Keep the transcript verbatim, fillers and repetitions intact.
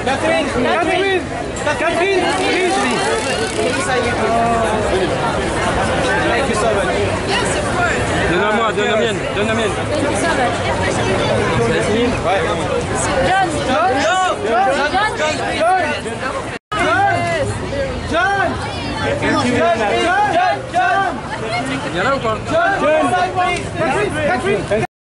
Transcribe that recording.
Catherine, Catherine, Catherine, please. Thank you so much. Yes, of course. Donne-moi, donne la mienne, donne la mienne. Thank you so much. C'est fini? Ouais. John, John, John, John, John, John, John, John, John, Il y en a ou pas? John, John, Catherine, Catherine.